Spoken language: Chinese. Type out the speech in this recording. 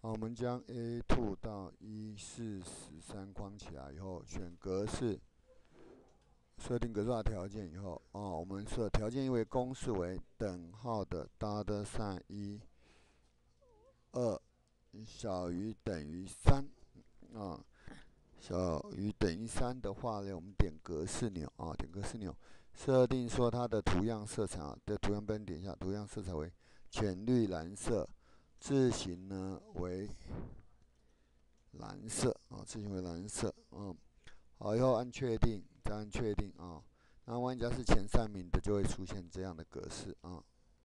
好，我们将 A2 到1413框起来以后，选格式，设定格式化条件以后，我们设条件因为公式为等号的 $sign 2小于等于3小于等于3的话呢，我们点格式钮点格式钮，设定说它的图样色彩的图样标点一下，图样色彩为浅绿蓝色，字形呢为蓝色字形为蓝色好，以后按确定，再按确定那玩家是前3名的就会出现这样的格式